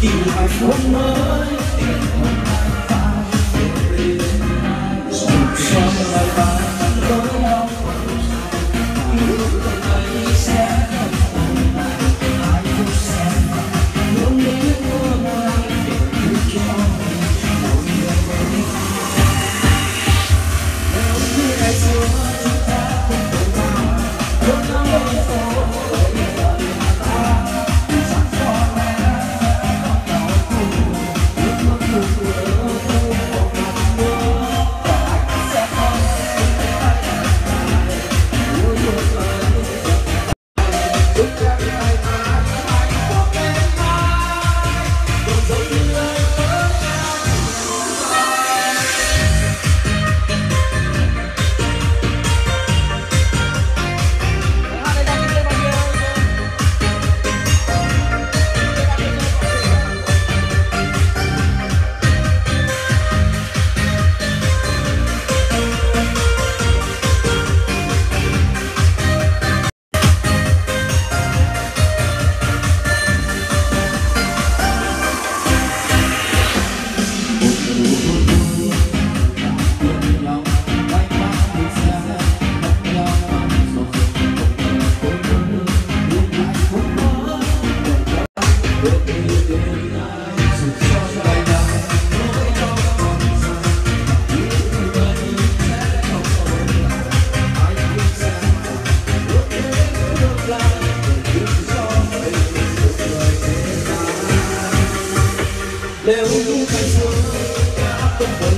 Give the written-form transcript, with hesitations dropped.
tìm hạnh phúc mới cho lại bạn với nhau sẽ hạnh phúc sẽ luôn đến tương lai để cho một người nếu như ngày xưa chúng ta không thể nào luôn nắm lấy tôi nếu như ngày xưa ta không